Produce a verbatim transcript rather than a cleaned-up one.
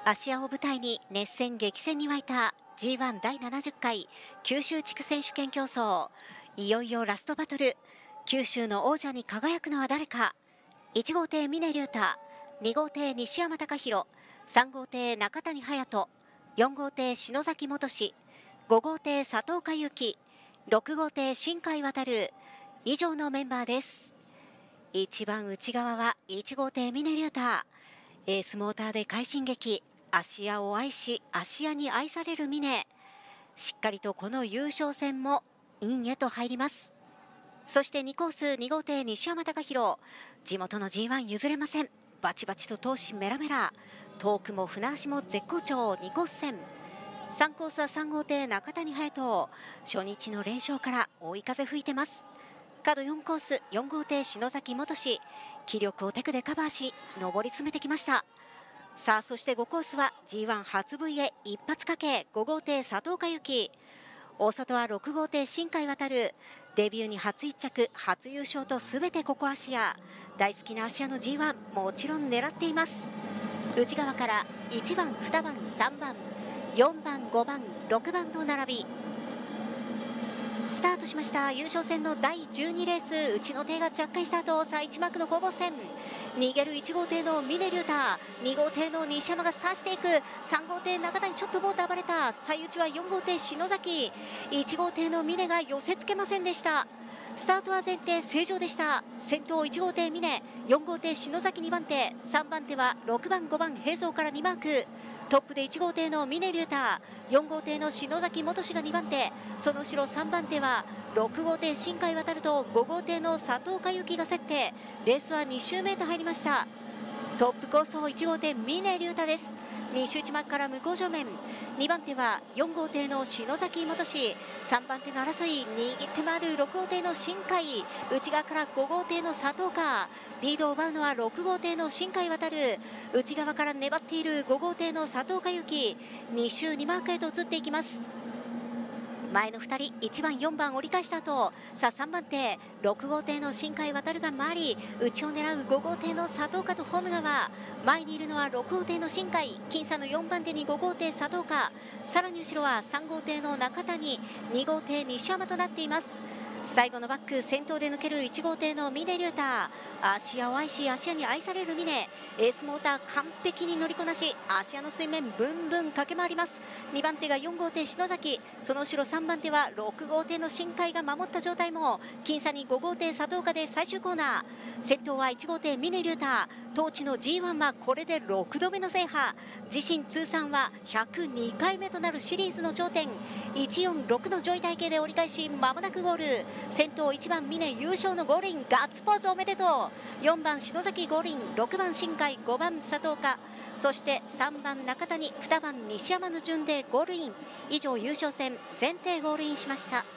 芦屋を舞台に熱戦激戦に沸いた ジーワン 第ななじゅっかい九州地区選手権競争。いよいよラストバトル。九州の王者に輝くのは誰か。いち号艇峰竜太、に号艇西山隆弘、さん号艇中谷隼人、よん号艇篠崎元志、ご号艇佐藤佳之、ろく号艇新海渡。以上のメンバーです。一番内側はいち号艇峰竜太。エースモーターで快進撃。芦屋を愛し、芦屋に愛される峰。しっかりとこの優勝戦もインへと入ります。そしてにコースに号艇西山隆弘。地元の ジーワン 譲れません。バチバチと闘志メラメラ。トークも船足も絶好調にコース戦。さんコースはさん号艇中谷隼人。初日の連勝から追い風吹いてます。角よんコースよん号艇篠崎元志。気力をテクでカバーし上り詰めてきました。さあそしてごコースは ジーワン 初 ブイ へ一発かけご号艇佐藤佳之。大外はろく号艇新海渡。デビューに初いっ着初優勝とすべてここ芦屋。大好きな芦屋の ジーワン もちろん狙っています。内側からいちばんにばんさんばんよんばんごばんろくばんの並び。スタートしました。優勝戦のだいじゅうにレース。内の艇が着火スタート。さあいち幕の攻防戦。逃げるいち号艇の峰竜太、に号艇の西山が差していく。さん号艇中谷ちょっとボート暴れた。最内はよん号艇篠崎。いち号艇の峰が寄せ付けませんでした。スタートは前提正常でした。先頭いち号艇峰、よん号艇篠崎にばん手、さんばん手はろくばんごばん平蔵からにマーク。トップでいち号艇の峰竜太、よん号艇の篠崎元志がにばん手、その後ろさんばん手はろく号艇新海渡とご号艇の佐藤佳之が競って、レースはに周目へと入りました。トップコースをいち号艇峰竜太です。に周内幕から向こう正面、にばん手はよん号艇の篠崎元志、さんばん手の争い握って回るろく号艇の新海、内側からご号艇の佐藤か。リードを奪うのはろく号艇の新海渡。内側から粘っているご号艇の佐藤佳之。に周にマークへと移っていきます。前のふたりいちばんよんばん折り返した後、さあさんばん手ろく号艇の新海渡が回り、内を狙うご号艇の佐藤かとホーム側。前にいるのはろく号艇の新海、僅差のよんばん手にご号艇佐藤か。さらに後ろはさん号艇の中谷、に号艇西山となっています。最後のバック先頭で抜けるいち号艇の峰竜太。芦屋を愛し芦屋に愛される峰。エースモーター完璧に乗りこなし、芦屋の水面ブンブン駆け回ります。にばん手がよん号艇篠崎、その後ろさんばん手はろく号艇の新海が守った状態も、僅差にご号艇佐藤かで最終コーナー。先頭はいち号艇峰竜太。当地の ジーワン はこれでろくどめの制覇。自身通算はひゃくにかいめとなるシリーズの頂点。いちよんろくの上位体系で折り返し、まもなくゴール。先頭いちばん峰優勝のゴールイン、ガッツポーズおめでとう。よんばん篠崎ゴールイン、ろくばん新海、ごばん佐藤か、そしてさんばん中谷、にばん西山の順でゴールイン。以上優勝戦全艇ゴールインしました。